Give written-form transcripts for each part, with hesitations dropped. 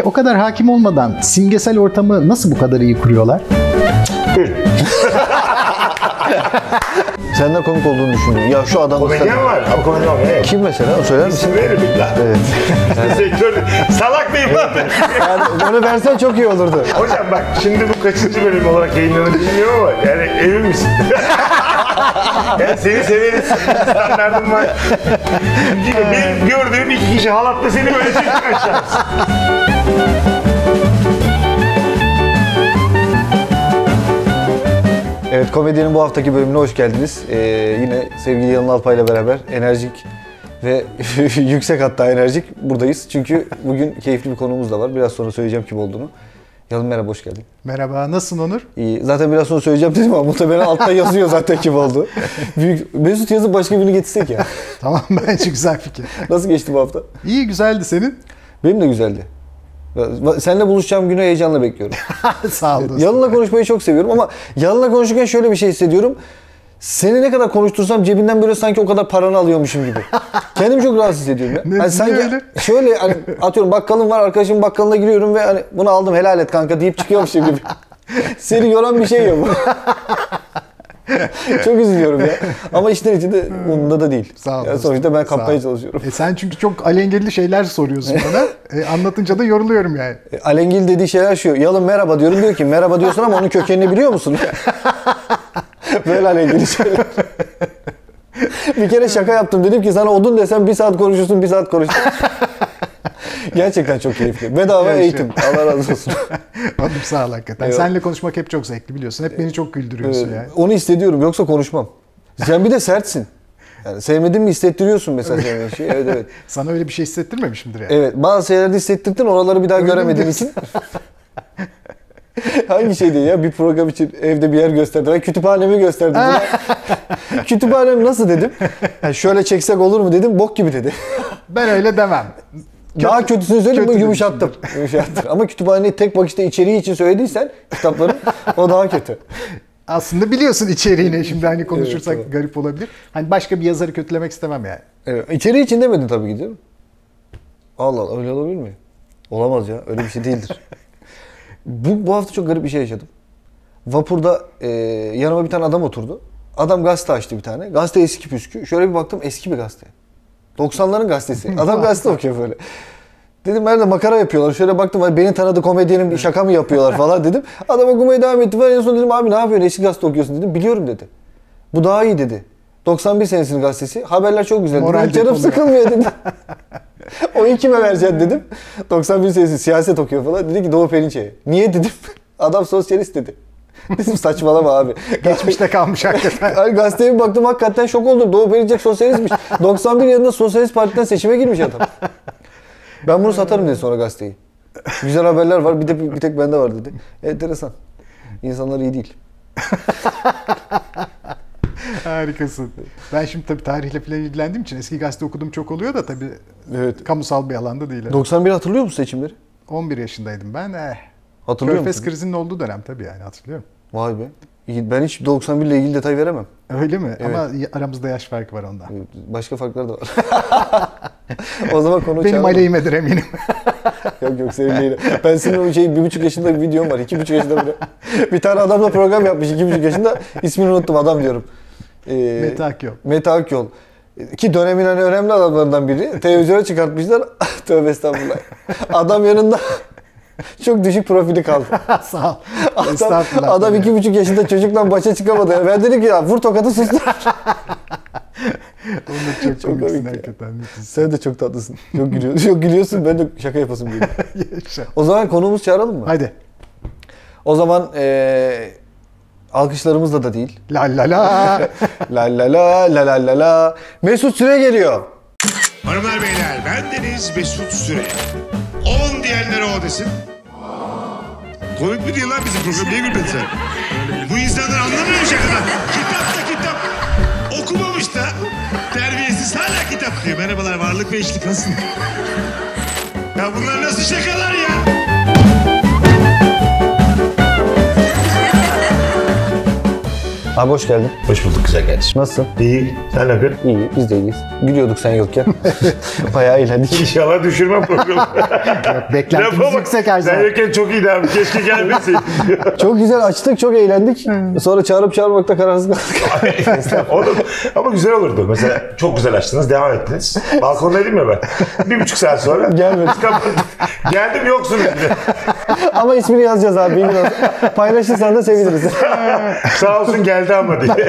O kadar hakim olmadan simgesel ortamı nasıl bu kadar iyi kuruyorlar? Senden komik olduğunu düşünüyorum. Ya şu adam... Komedyen var. Ama komedyen var. Evet. Kim mesela? Söyler misin? İsim veririm lan. Evet. Sektör... Salak mıyım lan? Yani onu versen çok iyi olurdu. Hocam bak şimdi bu kaçıncı bölüm olarak yayınlanır bilmiyorum ama yani emin misin? Yani seni severiz. Standartım var. Benim gördüğüm 2 kişi halatla seni böyle çekiyor aşağı. Evet, Komedyenin bu haftaki bölümüne hoş geldiniz. Yine sevgili Yalın Alpay ile beraber enerjik ve yüksek hatta enerjik buradayız. Çünkü bugün keyifli bir konuğumuz da var. Biraz sonra söyleyeceğim kim olduğunu. Yalın merhaba, hoş geldin. Merhaba, nasılsın Onur? İyi. Zaten biraz sonra söyleyeceğim dedim ama muhtemelen altta yazıyor zaten kim oldu. Mesut yazıp başka birini getirsek ya. Tamam, bence güzel fikir. Nasıl geçti bu hafta? İyi, güzeldi senin. Benim de güzeldi. Seninle buluşacağım günü heyecanla bekliyorum. Sağ ol dostum. Yalın'la konuşmayı çok seviyorum ama Yalın'la konuşurken şöyle bir şey hissediyorum. Seni ne kadar konuştursam cebinden böyle sanki o kadar paranı alıyormuşum gibi. Kendimi çok rahatsız hissediyorum ya. Ne, hani sanki öyle? şöyle hani atıyorum bakkalım var, arkadaşımın bakkalına giriyorum ve hani bunu aldım helal et kanka deyip çıkıyormuşum gibi. Seni yoran bir şey yok. Çok üzülüyorum ya. Ama işler içinde umurumda da değil. Sağ ol. Yani sonuçta ben kapmaya çalışıyorum. Sen çünkü çok alengirli şeyler soruyorsun bana. Anlatınca da yoruluyorum yani. Alengil dediği şeyler şu. Yalın merhaba diyorum, diyor ki merhaba diyorsun ama onun kökenini biliyor musun? Böyle alengili şeyler. Bir kere şaka yaptım. Dedim ki sana odun desem 1 saat konuşursun, 1 saat konuşursun. Gerçekten çok keyifli. Bedava eğitim. Allah razı olsun. Oğlum sağ ol hakikaten. Evet. Seninle konuşmak hep çok zevkli biliyorsun. Hep beni çok güldürüyorsun yani. Onu hissediyorum. Yoksa konuşmam. Sen bir de sertsin. Yani sevmedin mi hissettiriyorsun mesela sevmediğin şeyi. Evet evet. Sana öyle bir şey hissettirmemişimdir yani. Evet. Bazı şeylerde hissettirdin. Oraları bir daha Öyle göremediğin için. Hangi şeydi ya? Bir program için evde bir yer gösterdi. Ben kütüphanemi gösterdim. Kütüphanem nasıl dedim. Yani şöyle çeksek olur mu dedim. Bok gibi dedi. Ben öyle demem. Daha kötüsünü söyleyeyim mi? kötü Yumuşattım. Ama kütüphaneyi tek bakışta içeriği için söylediysen kitapların o daha kötü. Aslında biliyorsun içeriğini. Şimdi hani konuşursak Evet, garip olabilir. Hani başka bir yazarı kötülemek istemem yani. Evet. İçeriği için demedin tabii ki değil mi? Allah Allah, öyle olabilir mi? Olamaz ya, öyle bir şey değildir. Bu hafta çok garip bir şey yaşadım. Vapurda yanıma bir tane adam oturdu. Adam gazete açtı bir tane. Gazete eski püskü. Şöyle bir baktım, eski bir gazete. 90'ların gazetesi. Adam gazete okuyor böyle. Dedim nerede makara yapıyorlar. Şöyle baktım hani beni tanıdı komedyenin bir şaka mı yapıyorlar falan dedim. Adam okumaya devam etti. En son dedim abi ne yapıyorsun, eski gazete okuyorsun dedim. Biliyorum dedi. Bu daha iyi dedi. 91 senesinin gazetesi. Haberler çok güzel. Moral Canım depoluyor. sıkılmıyor dedi. Onu kime vereceksin dedim. 91 senesi siyaset okuyor falan. Dedi ki Doğu Perinçek'e. Niye dedim. Adam sosyalist dedi. Dedim saçmalama abi. Geçmişte kalmış hakikaten. Gazeteye bir baktım hakikaten şok oldum. Doğu Perinçek sosyalistmiş. 91 yılında Sosyalist Parti'den seçime girmiş adam. Ben bunu satarım dedi sonra gazeteyi. Güzel haberler var bir tek bende var dedi. Enteresan. İnsanlar iyi değil. Harikasın. Ben şimdi tabii tarihle falan ilgilendiğim için eski gazete okudum çok oluyor da tabii Evet. kamusal bir alanda değil. 91 hatırlıyor musun seçimleri? 11 yaşındaydım ben. Hatırlıyor Körfez musun? krizinin olduğu dönem tabii yani hatırlıyorum. Vay be. Ben hiç 91 ile ilgili detay veremem. Öyle mi? Evet. Ama aramızda yaş farkı var ondan. Başka farklar da var. O zaman konu Benim çağıralım. aleyhimedir eminim. Yok senin değil. Ben senin o 1,5 yaşında bir videom var. 2,5 yaşında bile. Bir tane adamla program yapmış 2,5 yaşında. İsmini unuttum, adam diyorum. Mete Akyol. Mete Akyol. Ki dönemin hani önemli adamlarından biri. Televizyona çıkartmışlar. Tövbe estağfurullah. Adam yanında çok düşük profili kaldı. Sağ ol. Estağfurullah. Adam 2,5 yaşında çocukla başa çıkamadı. Ben dedim ki ya vur tokadı sustur. Onu çok komiksin komik ya. hakikaten. Müthiş. Sen de çok tatlısın. Çok gülüyorsun. Çok gülüyorsun. Ben de şaka yapasım geliyor. Yaşa. O zaman konuğumuz çağıralım mı? Hadi. O zaman alkışlarımızla da değil. La la la. La la la la la la la. Mesut Süre geliyor. Hanımlar beyler, bendeniz Mesut Süre. 10 diyenlere o desin. Komik mi değil lan bizim program? Niye gülmedin sen? Bu insanlar anlamıyor şakadan. Kitap okumamış da terbiyesiz hala kitap diyor. Merhabalar, varlık ve eşlik nasıl? Ya bunlar nasıl şakalar ya? Abi hoş geldin. Hoş bulduk güzel kardeşim. Nasılsın? İyi. Sen ne yapıyorsun? İyi, biz de iyiyiz. Gülüyorduk sen yokken. Bayağı eğlendik. İnşallah düşürmem programı. Beklentimiz Lafa bak, yüksek her sen zaman. yokken çok iyiydi abi. Keşke gelmeseydin. Çok güzel açtık, çok eğlendik. Sonra çağırıp çağırmakta kararsız kaldık. Olur. Ama güzel olurdu. Mesela çok güzel açtınız, devam ettiniz. Balkondaydım ya ben. 1,5 saat sonra. Gelmedi. Geldim yoksun dedi. Ama ismini yazacağız abi. Bilgin olsun. Paylaşırsan da seviniriz. Sağ olsun geldi ama diye.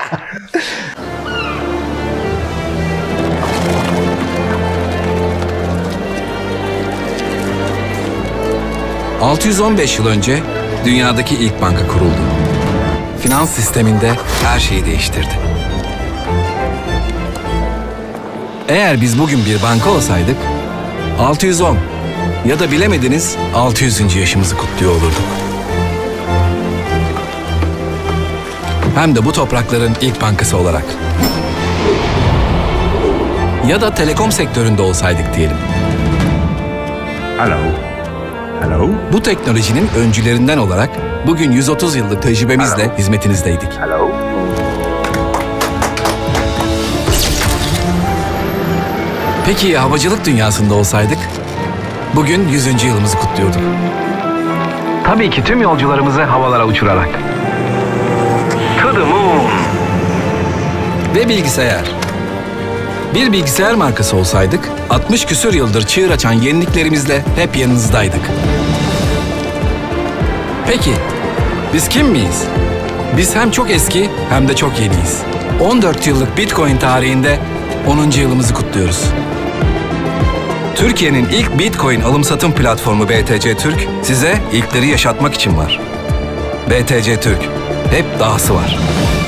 ...615 yıl önce dünyadaki ilk banka kuruldu. Finans sisteminde her şeyi değiştirdi. Eğer biz bugün bir banka olsaydık... ...610 ya da bilemediniz 600. yaşımızı kutluyor olurduk. Hem de bu toprakların ilk bankası olarak. Ya da telekom sektöründe olsaydık diyelim. Hello. Hello. Bu teknolojinin öncülerinden olarak bugün 130 yıllık tecrübemizle hizmetinizdeydik. Hello. Peki ya havacılık dünyasında olsaydık? Bugün 100. yılımızı kutluyorduk. Tabii ki tüm yolcularımızı havalara uçurarak. To the moon. Ve bilgisayar. Bir bilgisayar markası olsaydık, 60 küsur yıldır çığır açan yeniliklerimizle hep yanınızdaydık. Peki, biz kim miyiz? Biz hem çok eski hem de çok yeniyiz. 14 yıllık Bitcoin tarihinde 10. yılımızı kutluyoruz. Türkiye'nin ilk Bitcoin alım-satım platformu BTC Türk size ilkleri yaşatmak için var. BTC Türk, hep dahası var.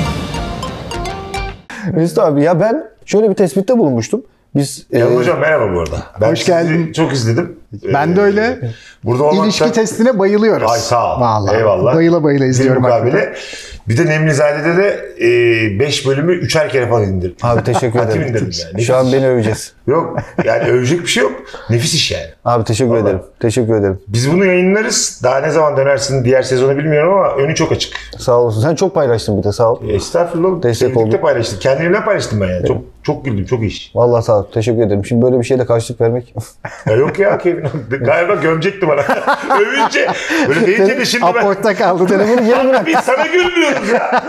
Mesut abi ya ben şöyle bir tespitte bulunmuştum. Biz Yalın hocam merhaba bu arada. Ben Hoş sizi geldin. çok izledim. Ben de öyle. Burada olmaktan... İlişki testine bayılıyoruz. Ay sağ ol. Vallahi. Eyvallah. Bayıla bayıla izliyorum. Mukabele. Bir de Nemlizade'de de 5 bölümü 3'er kere falan indirdim. Abi teşekkür Hatim ederim. indirdim yani. Şu an beni öveceğiz. Yok yani övecek bir şey yok. Nefis iş yani. Abi teşekkür Vallahi. ederim. Teşekkür ederim. Biz bunu yayınlarız. Daha ne zaman dönersin diğer sezonu bilmiyorum ama önü çok açık. Sağ olasın. Sen çok paylaştın bir de sağ ol. Estağfurullah. Destek Birlikte olduk. paylaştık. Kendimle paylaştım ben yani. Çok güldüm. Çok iyi iş. Vallahi sağ ol. Teşekkür ederim. Şimdi böyle bir şeyle karşılık vermek. Ya yok ya Kevin. Galiba gömecekti bana. Övünce. Böyle deyince de şimdi ben... Aportta kaldı. Telefonu geri bırak. Biz sana gülmüyoruz ya.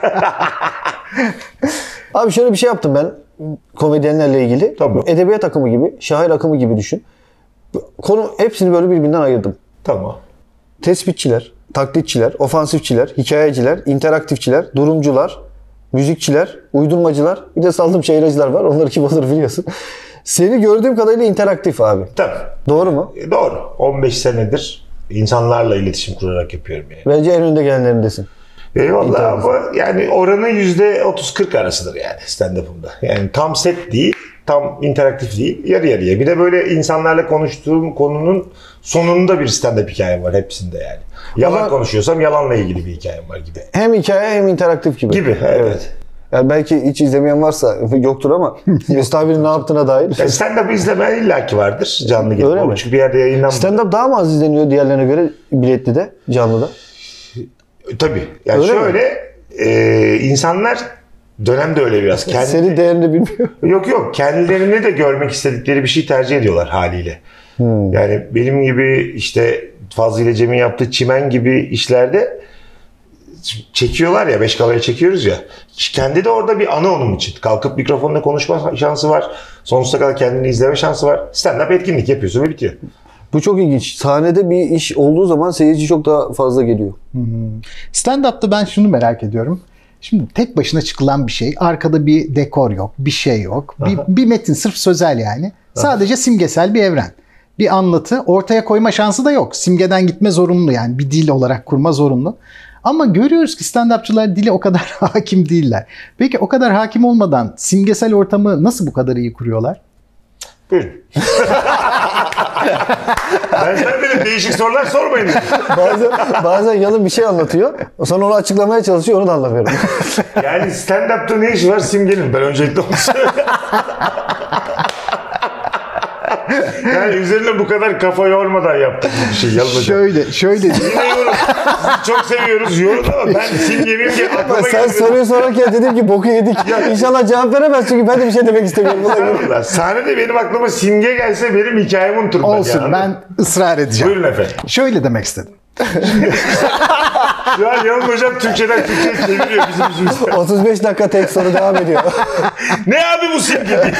Abi şöyle bir şey yaptım ben komedyenlerle ilgili. Tamam. Edebiyat akımı gibi, şair akımı gibi düşün. Konu hepsini böyle birbirinden ayırdım. Tamam. Tespitçiler, taklitçiler, ofansifçiler, hikayeciler, interaktifçiler, durumcular, müzikçiler, uydurmacılar, bir de saldım şehreciler var. Onları kim olur biliyorsun. Seni gördüğüm kadarıyla interaktif abi. Tabii. Doğru mu? Doğru. 15 senedir insanlarla iletişim kurarak yapıyorum yani. Bence en önde gelenlerindesin. Eyvallah ama yani oranı %30-40 arasıdır yani stand-up'ımda. Yani tam set değil, tam interaktif değil, yarı yarıya. Bir de böyle insanlarla konuştuğum konunun sonunda bir stand-up hikayem var hepsinde yani. Yalan konuşuyorsam yalanla ilgili bir hikayem var gibi. Hem hikaye hem interaktif gibi. Gibi, evet. Yani belki hiç izlemeyen varsa yoktur ama Mesut abinin ne yaptığına dair. Yani stand-up izlemeyen illaki vardır canlı gibi. Öyle mi? Çünkü bir yerde yayınlanmıyor. Stand-up daha mı az izleniyor diğerlerine göre biletli de, canlıda? Tabii. Yani Öyle şöyle insanlar dönemde öyle biraz. Senin değerini bilmiyor. Yok. Kendilerini de görmek istedikleri bir şey tercih ediyorlar haliyle. Yani benim gibi işte Fazlı ile Cem'in yaptığı Çimen gibi işlerde çekiyorlar ya, beş kalaya çekiyoruz ya. Kendi de orada bir anı onun için. Kalkıp mikrofonla konuşma şansı var. Sonsuza kadar kendini izleme şansı var. Stand-up etkinlik yapıyorsun ve bitiyor. Bu çok ilginç. Sahnede bir iş olduğu zaman seyirci çok daha fazla geliyor. Stand-up'ta ben şunu merak ediyorum. Şimdi tek başına çıkılan bir şey. Arkada bir dekor yok, bir şey yok. Bir metin sırf sözel yani. Sadece simgesel bir evren. Bir anlatı ortaya koyma şansı da yok. Simgeden gitme zorunlu yani. Bir dil olarak kurma zorunlu. Ama görüyoruz ki stand-upçılar dili o kadar hakim değiller. Peki o kadar hakim olmadan simgesel ortamı nasıl bu kadar iyi kuruyorlar? Buyurun. Ben sana dedim değişik sorular sormayın dedim. bazen Yalın bir şey anlatıyor. Sonra onu açıklamaya çalışıyor. Onu da anlamıyorum. Yani stand-up'ta ne işi var simgenin? Ben öncelikle onu söyleyeyim. Yani üzerine bu kadar kafa yormadan yaptık bir şey. Yalın hocam. Şöyle Yine yorum. Sizi çok seviyoruz. Yorum ama ben simgemiyim ki aklıma Sen gelmedi. soruyu sorarken dedim ki boku yedik. İnşallah cevap veremez çünkü ben de bir şey demek istemiyorum. Estağfurullah. Sahnede benim aklıma simge gelse benim hikayemi unuturum. olsun, yani. ben ısrar edeceğim. Buyurun efendim. Şöyle demek istedim. Şu an Yalın hocam Türkçeden Türkçe'ye çeviriyor bizim yüzümüzden. 35 dakika tek soru devam ediyor. Ne abi bu simge diye.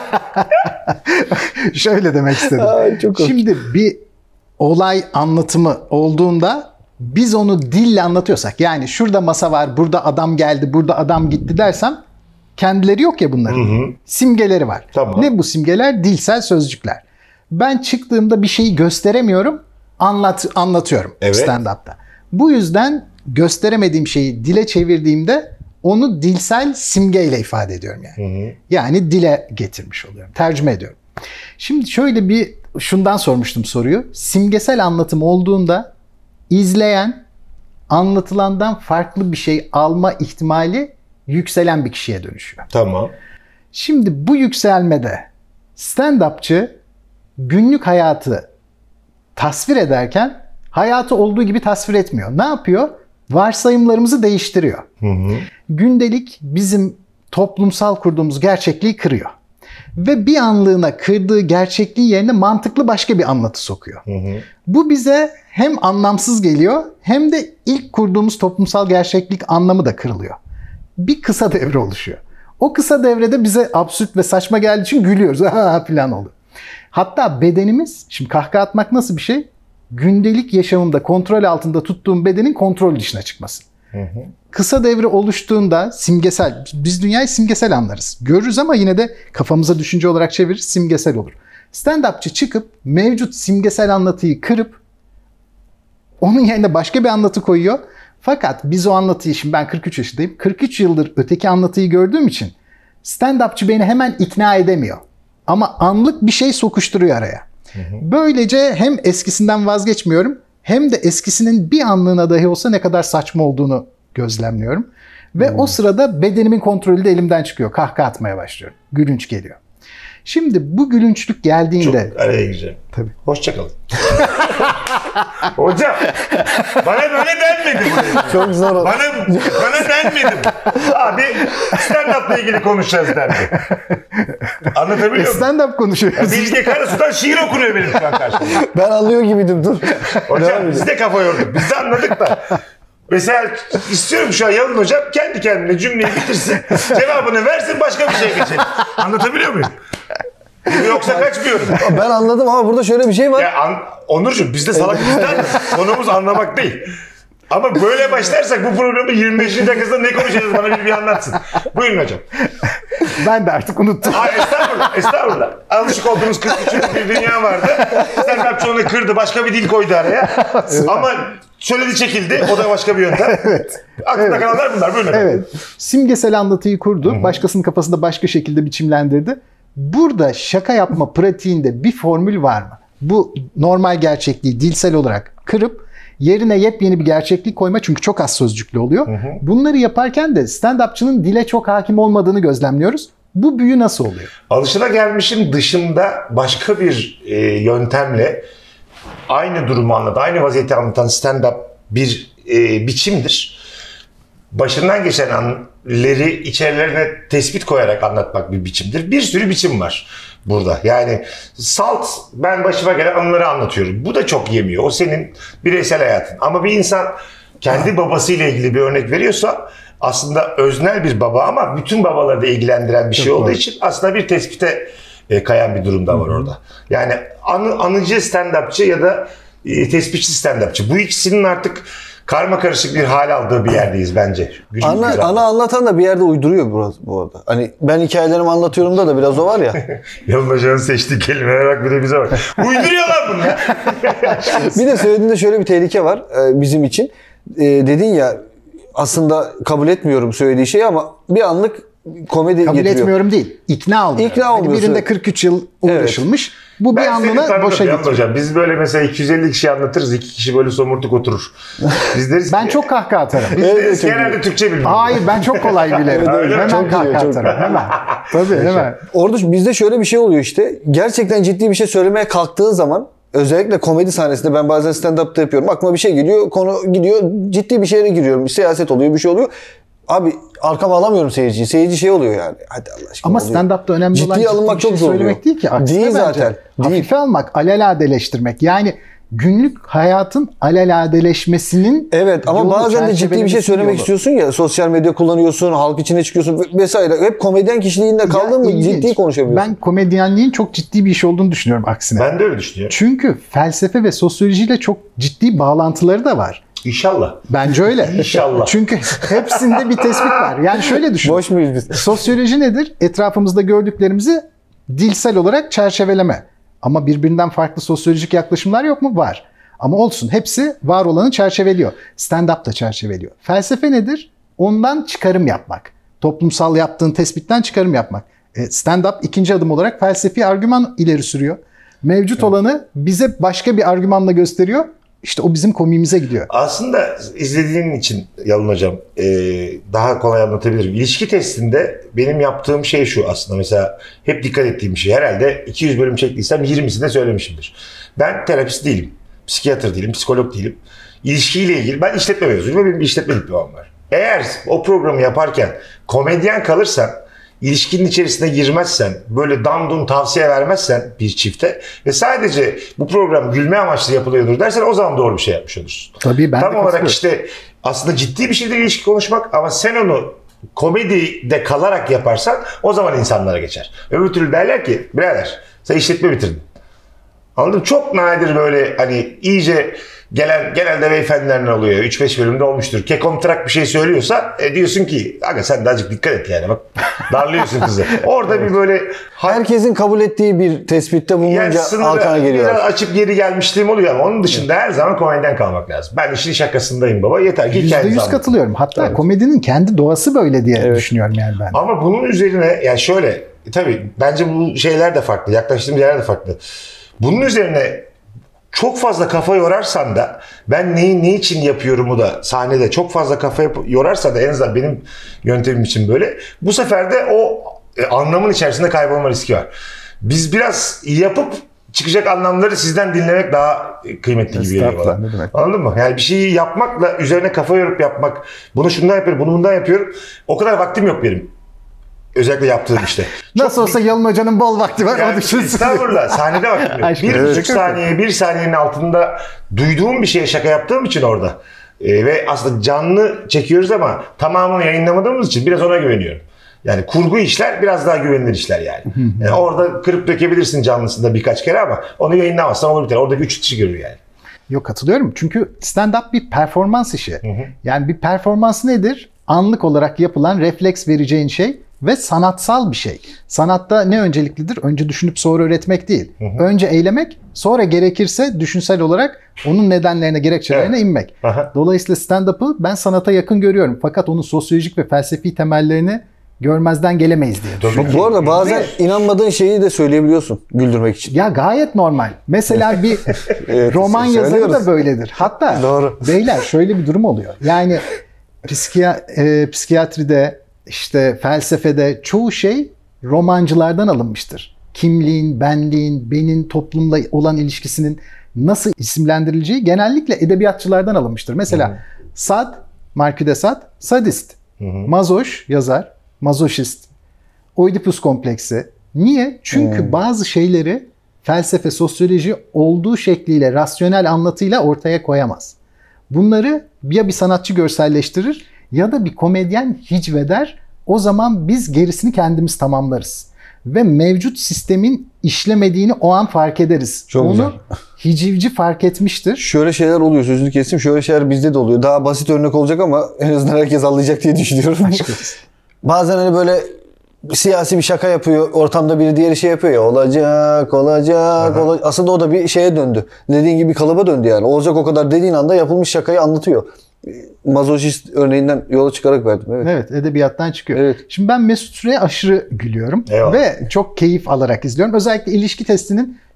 Şöyle demek istedim. Ay, çok hoş. Şimdi bir olay anlatımı olduğunda biz onu dille anlatıyorsak, yani şurada masa var, burada adam geldi, burada adam gitti dersem, kendileri yok ya bunların. Simgeleri var. Tamam. Ne bu simgeler? Dilsel sözcükler. Ben çıktığımda bir şeyi gösteremiyorum, anlatıyorum Evet. stand-up'ta. Bu yüzden gösteremediğim şeyi dile çevirdiğimde onu dilsel simgeyle ifade ediyorum yani. Yani dile getirmiş oluyorum, tercüme ediyorum. Şimdi şöyle şundan sormuştum soruyu. Simgesel anlatım olduğunda izleyen anlatılandan farklı bir şey alma ihtimali yükselen bir kişiye dönüşüyor. Tamam. Şimdi bu yükselmede stand-upçı günlük hayatı tasvir ederken hayatı olduğu gibi tasvir etmiyor. Ne yapıyor? Varsayımlarımızı değiştiriyor. Gündelik bizim toplumsal kurduğumuz gerçekliği kırıyor. Ve bir anlığına kırdığı gerçekliğin yerine mantıklı başka bir anlatı sokuyor. Bu bize hem anlamsız geliyor hem de ilk kurduğumuz toplumsal gerçeklik anlamı da kırılıyor. Bir kısa devre oluşuyor. O kısa devrede bize absürt ve saçma geldiği için gülüyoruz. Ha falan oluyor. Hatta bedenimiz, şimdi kahkaha atmak nasıl bir şey? Gündelik yaşamımda kontrol altında tuttuğum bedenin kontrol dışına çıkması. Kısa devre oluştuğunda simgesel, biz dünyayı simgesel anlarız. Görürüz ama yine de kafamıza düşünce olarak çevirir, simgesel olur. Stand-upçı çıkıp mevcut simgesel anlatıyı kırıp onun yerine başka bir anlatı koyuyor. Fakat biz o anlatıyı, şimdi ben 43 yaşındayım, 43 yıldır öteki anlatıyı gördüğüm için stand-upçı beni hemen ikna edemiyor. Ama anlık bir şey sokuşturuyor araya. Böylece hem eskisinden vazgeçmiyorum hem de eskisinin bir anlığına dahi olsa ne kadar saçma olduğunu gözlemliyorum. Ve o sırada bedenimin kontrolü de elimden çıkıyor. Kahkaha atmaya başlıyorum. Gülünç geliyor. Şimdi bu gülünçlük geldiğinde... Çok araya gireceğim. Tabii. Hoşçakalın. Hocam bana böyle denmedi buraya. Çok zor oldu. Bana denmedi. Abi stand-up'la ilgili konuşacağız dendi. Anlatabiliyor muyum? Stand-up konuşuyoruz. Bilge Karasu'dan şiir okunuyor benim şu an karşımda. Ben anlıyor gibiydim, dur. Hocam biz de kafa yorduk. Biz de anladık da. Mesela istiyorum şu an Yalın hocam kendi kendine cümleyi bitirsin. Cevabını versin, başka bir şey geçelim. Anlatabiliyor muyum? Yoksa kaçmıyorum. Ben anladım ama burada şöyle bir şey var. Ya Onurcuğum biz de salak ister. Konumuz anlamak değil. Ama böyle başlarsak bu programı 25. dakikasında ne konuşacağız bana bir anlatsın. Buyurun hocam. Ben de artık unuttum. Estağfurullah, estağfurullah. Alışık olduğumuz 43'lük bir dünya vardı. Stand-upçı onu kırdı, başka bir dil koydu araya. Ama söyledi çekildi, o da başka bir yöntem. Evet. Aklında kalanlar bunlar, buyurun. Evet. Simgesel anlatıyı kurdu. Başkasının kafasında başka şekilde biçimlendirdi. Burada şaka yapma pratiğinde bir formül var mı? Bu normal gerçekliği dilsel olarak kırıp yerine yepyeni bir gerçeklik koyma, çünkü çok az sözcüklü oluyor. Bunları yaparken de stand-upçının dile çok hakim olmadığını gözlemliyoruz. Bu büyü nasıl oluyor? Alışılagelmişin dışında başka bir yöntemle aynı durumu anlatan, aynı vaziyeti anlatan stand-up bir biçimdir. Başından geçen anları içerilerine tespit koyarak anlatmak bir biçimdir. Bir sürü biçim var burada. Yani salt, ben başıma gelen anıları anlatıyorum. Bu da çok yemiyor. O senin bireysel hayatın. Ama bir insan kendi babasıyla ilgili bir örnek veriyorsa aslında öznel bir baba ama bütün babaları da ilgilendiren bir şey olduğu için aslında bir tespite kayan bir durum da var orada. Yani anıcı stand-upçı ya da tespitçi stand-upçı. Bu ikisinin artık karma karışık bir hal aldığı bir yerdeyiz bence. Ana anlatan da bir yerde uyduruyor bu arada. Hani ben hikayelerimi anlatıyorum da biraz o var ya. Yalın Hoca'nın seçtiği kelimelere bak, bir de bize bak. Uyduruyorlar bunu ya. Bir de söylediğinde şöyle bir tehlike var bizim için. Dedin ya aslında kabul etmiyorum söylediği şeyi ama bir anlık komedi Kabul getiriyor. etmiyorum değil. İkna olmuyor. İkna Hani olmuyorsun. birinde 43 yıl uğraşılmış. Bu bir Ben seni anlığına tanıdım boşa yalnız gidiyor. hocam. Biz böyle mesela 250 kişi anlatırız. 2 kişi böyle somurtuk oturur. Biz deriz Ben ki, çok kahkaha atarım. biz deriz ki genelde Türkçe bilmiyoruz. Hayır, ben çok kolay gülerim. Öyle mi? Hemen Çok kahkaha iyi, çok atarım. Hemen. Tabii hemen. Orada bizde şöyle bir şey oluyor işte. Gerçekten ciddi bir şey söylemeye kalktığın zaman özellikle komedi sahnesinde ben bazen stand-up'ta yapıyorum. Aklıma bir şey geliyor, konu gidiyor, ciddi bir şeye giriyorum. Siyaset oluyor, bir şey oluyor. Abi arkama alamıyorum seyirciyi. Seyirci şey oluyor yani. Hadi Allah aşkına. Ama oluyor. stand-up'ta önemli olan Ciddiye alınmak bir şey çok zor söylemek oluyor. değil ki. Aksine Değil bence zaten. Değil. hafife almak, alelade Yani günlük hayatın alelade Evet ama yolu, bazen de ciddi bir şey çerçevelemesi söylemek yolu. istiyorsun ya. Sosyal medya kullanıyorsun, halk içine çıkıyorsun vesaire. Hep komedyen kişiliğinde kaldın mı ilginç. ciddi konuşabiliyorsun. Ben komedyenliğin çok ciddi bir iş olduğunu düşünüyorum aksine. Ben de öyle düşünüyorum. Çünkü felsefe ve sosyolojiyle çok ciddi bağlantıları da var. İnşallah. Bence öyle. İnşallah. Çünkü hepsinde bir tespit var. Yani şöyle düşün. Boş muyuz biz? Sosyoloji nedir? Etrafımızda gördüklerimizi dilsel olarak çerçeveleme. Ama birbirinden farklı sosyolojik yaklaşımlar yok mu? Var. Ama olsun. Hepsi var olanı çerçeveliyor. Stand-up da çerçeveliyor. Felsefe nedir? Ondan çıkarım yapmak. Toplumsal yaptığın tespitten çıkarım yapmak. Stand-up ikinci adım olarak felsefi argüman ileri sürüyor. Mevcut olanı bize başka bir argümanla gösteriyor. İşte o bizim komiğimize gidiyor. Aslında izlediğin için Yalın Hocam daha kolay anlatabilirim. İlişki testinde benim yaptığım şey şu aslında. Mesela hep dikkat ettiğim bir şey. Herhalde 200 bölüm çektiysem 20'sini de söylemişimdir. Ben terapist değilim. Psikiyatr değilim. Psikolog değilim. İlişkiyle ilgili ben işletme mezunuyum ve benim bir işletme diplomam var. Eğer o programı yaparken komedyen kalırsan, İlişkinin içerisine girmezsen, böyle dandun tavsiye vermezsen bir çifte ve sadece bu program gülme amaçlı yapılıyordur dersen o zaman doğru bir şey yapmış olursun. Tabii ben Tam de olarak katılıyorum. işte aslında ciddi bir şeydir ilişki konuşmak ama sen onu komedide kalarak yaparsan o zaman insanlara geçer. Öbür türlü derler ki birader sen işletme bitirdin. Anladın mı? Çok nadir böyle hani iyice genelde beyefendilerden oluyor. 3-5 bölümde olmuştur. Kekomtrak bir şey söylüyorsa diyorsun ki aga sen de azıcık dikkat et yani bak darlıyorsun kızı. Orada bir böyle Herkesin kabul ettiği bir tespitte bulununca arkana biraz geliyorlar. açıp geri gelmişliğim oluyor ama onun dışında her zaman komediden kalmak lazım. Ben işin şakasındayım baba yeter ki hikayenizi %100 anlatın. katılıyorum. Hatta Evet. komedinin kendi doğası böyle diye düşünüyorum yani ben. Ama bunun üzerine yani şöyle tabii bence bu şeyler de farklı. Yaklaştığım yerler de farklı. Bunun üzerine çok fazla kafa yorarsan da ben ne için yapıyorumu da sahnede çok fazla kafa yorarsa da en azından benim yöntemim için böyle bu sefer de o anlamın içerisinde kaybolma riski var. Biz biraz yapıp çıkacak anlamları sizden dinlemek daha kıymetli gibi geliyor Estağfurullah, bana. ne demek. Anladın mı? Yani bir şeyi yapmakla üzerine kafa yorup yapmak. Bunu şundan yapıyorum, bunu bundan yapıyorum. O kadar vaktim yok benim. Özellikle yaptığım işte. Nasıl olsa Yalın Hoca'nın bol vakti var. Yani o düşünsün. estağfurullah. Sahnede vaktim yok. Aşkım, 1,5 evet. saniye, 1 saniyenin altında duyduğum bir şeye şaka yaptığım için orada. Ve aslında canlı çekiyoruz ama tamamını yayınlamadığımız için biraz ona güveniyorum. Yani kurgu işler biraz daha güvenilir işler yani. Yani orada kırıp dökebilirsin canlısında birkaç kere ama onu yayınlamazsan olur biter. Orada 3 kişi görür yani. Yok katılıyorum. Çünkü stand-up bir performans işi. Yani bir performans nedir? Anlık olarak yapılan refleks vereceğin şey ve sanatsal bir şey. Sanatta ne önceliklidir? Önce düşünüp sonra öğretmek değil. Önce eylemek, sonra gerekirse düşünsel olarak onun nedenlerine, gerekçelerine Evet. inmek. Aha. Dolayısıyla stand-up'ı ben sanata yakın görüyorum. Fakat onun sosyolojik ve felsefi temellerini görmezden gelemeyiz diye düşünüyorum. Tabii. Bu arada bazen inanmadığın şeyi de söyleyebiliyorsun güldürmek için. Ya gayet normal. Mesela bir roman yazarı söylüyoruz. da böyledir. Hatta Doğru. beyler şöyle bir durum oluyor. Yani psikiyatride, işte felsefede çoğu şey romancılardan alınmıştır. Kimliğin, benliğin, benin toplumla olan ilişkisinin nasıl isimlendirileceği genellikle edebiyatçılardan alınmıştır. Mesela Sade, Marquis de Sade, sadist. Mazoş yazar, mazoşist. Oidipus kompleksi. Niye? Çünkü bazı şeyleri felsefe, sosyoloji olduğu şekliyle, rasyonel anlatıyla ortaya koyamaz. Bunları ya bir sanatçı görselleştirir ya da bir komedyen hicveder. O zaman biz gerisini kendimiz tamamlarız. Ve mevcut sistemin işlemediğini o an fark ederiz. Çok Onu güzel. hicivci fark etmiştir. Şöyle şeyler oluyor, sözünü kestim. Şöyle şeyler bizde de oluyor. Daha basit örnek olacak ama en azından herkes anlayacak diye düşünüyorum. Bazen hani böyle siyasi bir şaka yapıyor. Ortamda biri diğeri şey yapıyor ya. Olacak. Aslında o da bir şeye döndü. Dediğin gibi kalıba döndü yani. Olacak o kadar dediğin anda yapılmış şakayı anlatıyor. Mazoşist örneğinden yola çıkarak verdim. Evet. Evet, edebiyattan çıkıyor. Evet. Şimdi ben Mesut Süre'ye aşırı gülüyorum Eyvallah. ve çok keyif alarak izliyorum. Özellikle ilişki testinin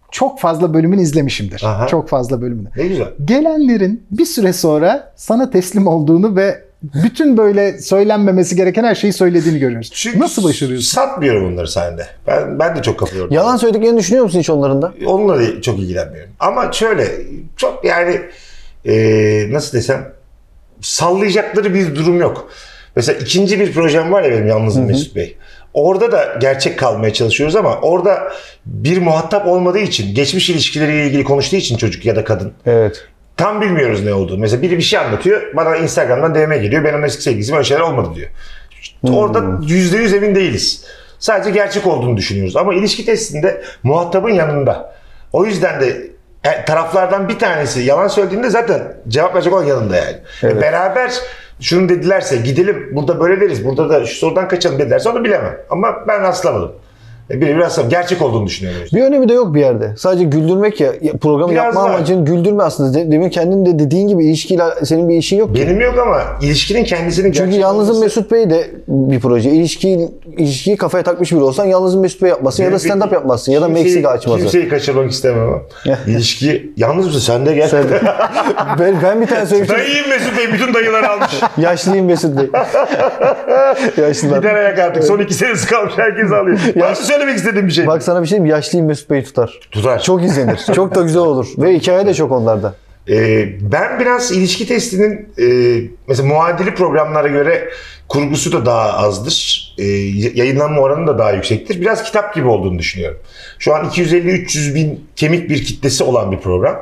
çok fazla bölümünü izlemişimdir. Aha. Çok fazla bölümünü. Ne güzel. Gelenlerin bir süre sonra sana teslim olduğunu ve bütün böyle söylenmemesi gereken her şeyi söylediğini görüyoruz. Çünkü Nasıl başarıyorsun? satmıyorum onları sahnede. Ben de çok kapıyorum. Yalan söylediklerini düşünüyor musun hiç onların da? Onunla da çok ilgilenmiyorum. Ama şöyle çok yani nasıl desem sallayacakları bir durum yok. Mesela ikinci bir projem var ya benim Yalnızım Mesut Bey. Orada da gerçek kalmaya çalışıyoruz ama orada bir muhatap olmadığı için, geçmiş ilişkileriyle ilgili konuştuğu için çocuk ya da kadın. Evet. Tam bilmiyoruz ne olduğunu. Mesela biri bir şey anlatıyor. Bana Instagram'dan DM geliyor. Benim eski sevgilim öyle şeyler olmadı diyor. Orada %100 emin değiliz. Sadece gerçek olduğunu düşünüyoruz. Ama ilişki testinde muhatabın yanında. O yüzden de taraflardan bir tanesi yalan söylediğinde zaten cevap verecek olan yanında yani. Evet. Beraber şunu dedilerse gidelim burada böyle deriz. Burada da şu sorudan kaçalım dedilerse onu bilemem. Ama ben rastlamadım. Biri biraz gerçek olduğunu düşünüyorum. Bir önemi de yok bir yerde. Sadece güldürmek ya. Programı Biraz yapma var. amacın güldürme aslında. Demin kendin de dediğin gibi ilişkiyle senin bir işin yok ki. Benim yok ama ilişkinin kendisinin Çünkü gerçek Yalnızım olması- Mesut Bey de bir proje. İlişkiyi kafaya takmış biri olsan Yalnızım Mesut Bey yapmasın ya da Benim stand-up yapmasın ya da kimseyi- Meksika açması. Kimseyi kaçırmak istemem ama. İlişki yalnız mısın? Sen de gel. Ben bir tane söylemiştim. Dayıyım Mesut Bey. Bütün dayıları almış. Yaşlıyım Mesut Bey. Yaşlılar. Gider ayak artık. Son 2 senesi kalmış. Herkes alıyor. Var mı söylemek istediğin bir şey? Bak sana bir şey diyeyim. Yaşlıyım Mesut Bey tutar. Tutar. Çok izlenir. Çok da güzel olur. Ve hikaye de çok onlarda. Ben biraz ilişki testinin mesela muadili programlara göre kurgusu da daha azdır. Yayınlanma oranı da daha yüksektir. Biraz kitap gibi olduğunu düşünüyorum. Şu an 250-300 bin kemik bir kitlesi olan bir program.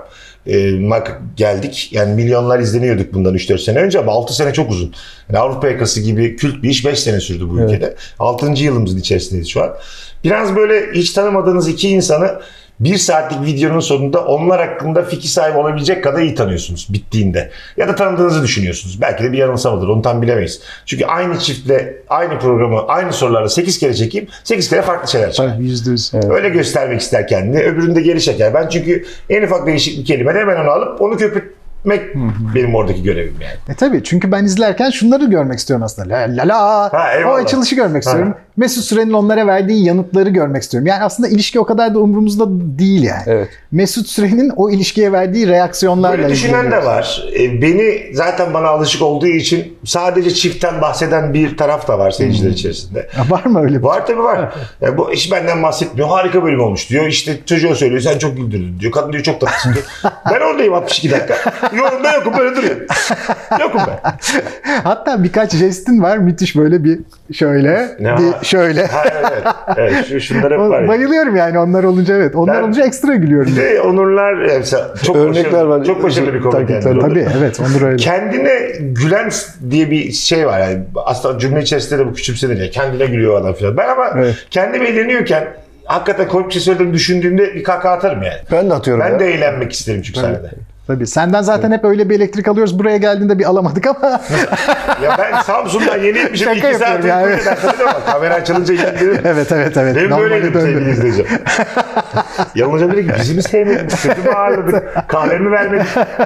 Geldik. Yani milyonlar izleniyorduk bundan 3-4 sene önce ama 6 sene çok uzun. Yani Avrupa Yakası gibi kült bir iş 5 sene sürdü bu ülkede. 6. yılımızın içerisindeyiz şu an. Biraz böyle hiç tanımadığınız iki insanı 1 saatlik videonun sonunda onlar hakkında fikir sahibi olabilecek kadar iyi tanıyorsunuz bittiğinde. Ya da tanıdığınızı düşünüyorsunuz. Belki de bir yanılsamadır, onu tam bilemeyiz. Çünkü aynı çiftle aynı programı aynı sorularla 8 kere çekeyim, 8 kere farklı şeyler çıkar. %100. Evet. Öyle göstermek ister kendini. Öbüründe geri çeker. Ben çünkü en ufak değişik bir kelimede hemen onu alıp onu köpürtmek benim oradaki görevim yani. Tabii çünkü ben izlerken şunları görmek istiyorum aslında. La la la. Ha, O eyvallah. açılışı görmek istiyorum. Ha. Mesut Süren'in onlara verdiği yanıtları görmek istiyorum. Yani aslında ilişki o kadar da umurumuzda değil yani. Evet. Mesut Süren'in o ilişkiye verdiği reaksiyonlarla Böyle düşünen de ilgileniyoruz. var. Beni zaten bana alışık olduğu için sadece çiftten bahseden bir taraf da var seyirciler içerisinde. Var mı öyle bir Var tabii var. Yani bu iş benden bahsetmiyor. Harika bölüm olmuş diyor. İşte çocuğa söylüyor sen çok güldürdün diyor. Kadın diyor çok tatlısın diyor. Ben oradayım 62 dakika. Yorumda yokum böyle duruyor. Yokum ben. Hatta birkaç jestin var müthiş böyle bir şöyle, Ne bir var? şöyle. Ha, evet. Şunlar hep var. Ya. Bayılıyorum yani onlar olunca evet. Onlar Ben- olunca ekstra gülüyorum. Bir de Onurlar mesela çok Örnekler başarılı, var. çok başarılı bir komedyendir. Tabii, Onur. Tabii evet Onur öyle. Kendine gülen diye bir şey var yani. Aslında cümle içerisinde de bu küçümsenir ya. Kendine gülüyor adam falan. Ben ama Evet. kendim eğleniyorken hakikaten komik bir şey söylediğimi düşündüğümde bir kahkaha atarım yani. Ben de atıyorum Ben ya. de eğlenmek isterim çünkü sahnede. Tabii senden zaten hep öyle bir elektrik alıyoruz. Buraya geldiğinde bir alamadık ama Ya ben Samsun'dan yeni gitmişim. Şaka 2 saat yapıyorum ya, uyku evet. edersin ama kamera açılınca yeni evet. Benim Normalde böyleydim de öyle. sevgili izleyiciler. Yalın Hocam dedi ki bizi mi sevmedin? Kötü mü ağırladık? Kahve mi vermedin?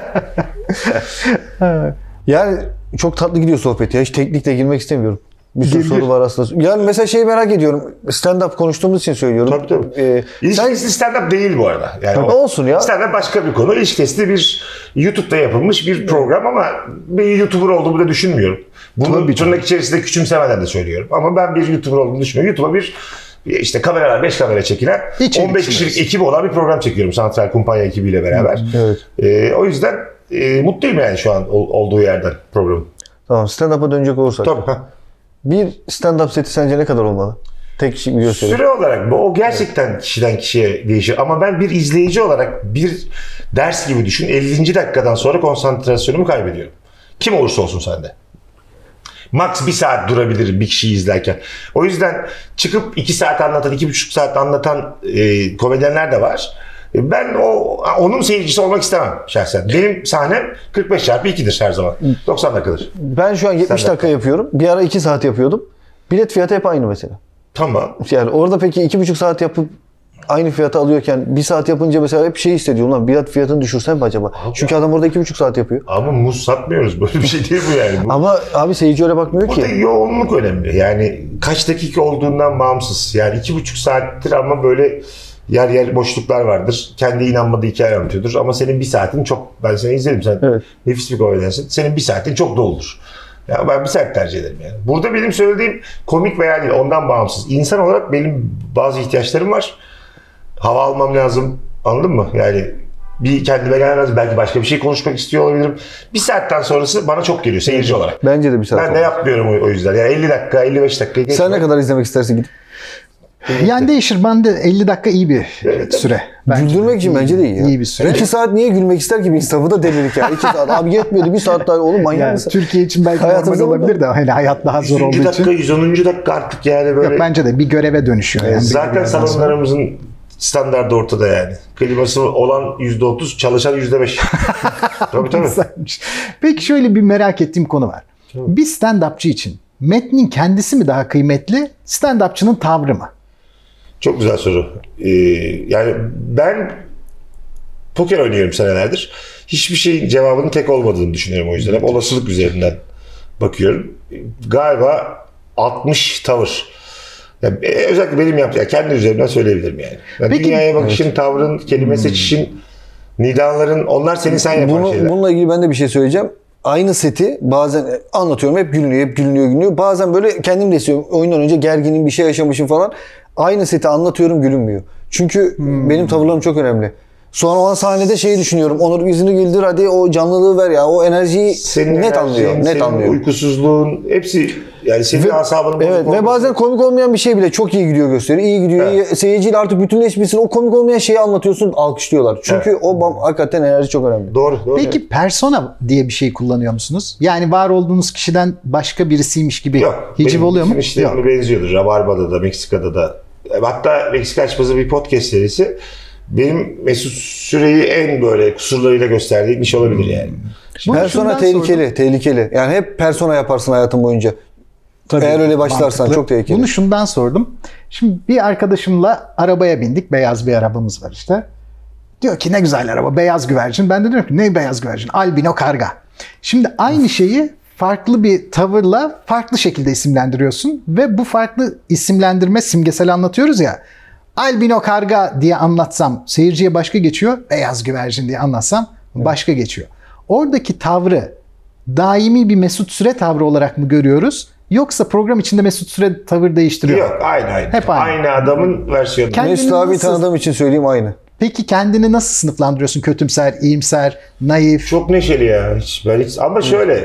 Yani çok tatlı gidiyor sohbet ya. Hiç teknikle girmek istemiyorum. Bir sürü Gir. soru var aslında. Yani mesela şeyi merak ediyorum. Stand-up konuştuğumuz için söylüyorum. Tabii. İlişki testi stand-up değil bu arada. Yani Tabii, olsun ya. Stand-up başka bir konu. İlişki testi bir YouTube'da yapılmış bir program ama bir YouTuber olduğumu da düşünmüyorum. Bunu tırnak içerisinde küçümsemeden de söylüyorum. Ama ben bir YouTuber olduğumu düşünmüyorum. YouTube'a bir işte kameralar 5 kamera çekilen İçerik 15 kişilik sunuyorsun. ekibi olan bir program çekiyorum. Santral Kumpanya ekibiyle beraber. Evet. O yüzden mutluyum yani şu an olduğu yerden programın. Tamam, stand-up'a dönecek olursak. Tabii. Ha. Bir stand-up seti sence ne kadar olmalı? Tek kişi bir gösteri. Süre olarak o gerçekten kişiden kişiye değişir. Ama ben bir izleyici olarak bir ders gibi düşün. 50. dakikadan sonra konsantrasyonumu kaybediyorum. Kim olursa olsun sende. Max 1 saat durabilirim bir kişiyi izlerken. O yüzden çıkıp 2 saat anlatan, 2,5 saat anlatan komedyenler de var. Ben onun seyircisi olmak istemem şahsen. Benim sahnem 45x2'dir her zaman. 90 dakikadır. Ben şu an 70 Stand-up. dakika yapıyorum. Bir ara 2 saat yapıyordum. Bilet fiyatı hep aynı mesela. Tamam. Yani orada peki 2,5 saat yapıp aynı fiyatı alıyorken 1 saat yapınca mesela hep şey hissediyorum lan, bilet fiyatını düşürsem mi acaba? Çünkü adam orada 2,5 saat yapıyor. Ama muz satmıyoruz. Böyle bir şey değil bu yani. Bu, Ama abi seyirci öyle bakmıyor burada ki. yoğunluk önemli. Yani kaç dakika olduğundan bağımsız. Yani 2,5 saattir ama böyle yer yer boşluklar vardır. Kendi inanmadığı hikaye anlatıyordur. Ama senin bir saatin çok... Ben seni izledim. Sen nefis bir komedyensin. Senin bir saatin çok doludur. Ya ben bir saat tercih ederim yani. Burada benim söylediğim komik veya değil. Ondan bağımsız. İnsan olarak benim bazı ihtiyaçlarım var. Hava almam lazım. Anladın mı? Yani bir kendime gelmez. Belki başka bir şey konuşmak istiyor olabilirim. Bir saatten sonrası bana çok geliyor seyirci olarak. Bence de bir saat Ben de yapmıyorum o yüzden. Yani 50 dakika, 55 dakika. Sen ne kadar izlemek istersin gidip? Yani değişir. Ben de 50 dakika iyi bir süre. Güldürmek için bence de iyi ya. İyi bir süre. 2 saat niye gülmek ister ki bir insan? Bu da delilik ya. 2 saat. Abi yetmedi. 1 saat daha. Oğlum manyak Yani mısın? Türkiye için belki Hayatımızda normal olabilir de hani hayat daha zor 100. olduğu dakika, için. 110. dakika artık yani böyle. Yok, bence de bir göreve dönüşüyor. Yani Zaten belli bir yerden sonra. salonlarımızın standardı ortada yani. Kliması olan %30, çalışan %5. Tabii tabii. Güzelmiş. Peki şöyle bir merak ettiğim konu var. Bir stand-upçı için metnin kendisi mi daha kıymetli, stand-upçının tavrı mı? Çok güzel soru. Yani ben poker oynuyorum senelerdir. Hiçbir şeyin cevabının tek olmadığını düşünüyorum o yüzden. Hep olasılık üzerinden bakıyorum. Galiba 60 tavır. Yani özellikle benim yaptığım, kendi üzerimden söyleyebilirim yani. Peki, dünyaya bakışın, tavrın, kelime seçişin, nidaların, onlar sen yapan şeyler. Bununla ilgili ben de bir şey söyleyeceğim. Aynı seti bazen anlatıyorum, hep gülünüyor. Bazen böyle kendim de istiyorum. Oyundan önce gerginim, bir şey yaşamışım falan. Aynı seti anlatıyorum, gülünmüyor. Çünkü benim tavırlarım çok önemli. Sonra o an sahnede şeyi düşünüyorum. Onur yüzünü güldür, hadi o canlılığı ver ya. O enerjiyi net anlıyor. Net senin anlıyor. uykusuzluğun hepsi yani senin asabının bozuk Evet ve olması. bazen komik olmayan bir şey bile çok iyi gidiyor gösteri. İyi gidiyor. Evet. Seyirciyle artık bütünleşmişsin. O komik olmayan şeyi anlatıyorsun, alkışlıyorlar. Çünkü hakikaten enerji çok önemli. Doğru. Peki persona diye bir şey kullanıyor musunuz? Yani var olduğunuz kişiden başka birisiymiş gibi Yok. hiciv oluyor mu? İşte benziyordur. Rabarba'da da, Meksika'da da. Hatta Meksika Açması bir podcast serisi. Benim Mesut Süreyi en böyle kusurlarıyla gösterdiğim iş olabilir yani. Bunu Persona şundan tehlikeli. Yani hep persona yaparsın hayatın boyunca. Tabii, Eğer öyle başlarsan mantıklı. çok tehlikeli. Bunu şundan sordum. Şimdi bir arkadaşımla arabaya bindik. Beyaz bir arabamız var işte. Diyor ki ne güzel araba, beyaz güvercin. Ben de diyorum ki ne beyaz güvercin? Albino karga. Şimdi aynı şeyi farklı bir tavırla farklı şekilde isimlendiriyorsun. Ve bu farklı isimlendirme simgesel anlatıyoruz ya. Albino karga diye anlatsam seyirciye başka geçiyor. Beyaz güvercin diye anlatsam başka geçiyor. Oradaki tavrı daimi bir Mesut Süre tavrı olarak mı görüyoruz? Yoksa program içinde Mesut Süre tavır değiştiriyor. Yok aynı. Hep aynı. Aynı adamın versiyonu. Kendini Mesut abi nasıl- tanıdığım için söyleyeyim aynı. Peki kendini nasıl sınıflandırıyorsun? Kötümser, iyimser, naif? Çok neşeli ya. Ama şöyle